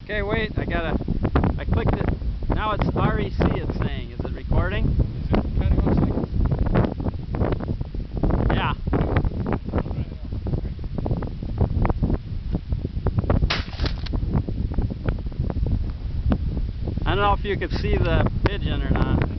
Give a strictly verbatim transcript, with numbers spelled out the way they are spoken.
Okay, wait, I gotta, I clicked it, now it's R E C it's saying, is it recording? Is it counting on seconds? Yeah. I don't know if you could see the pigeon or not.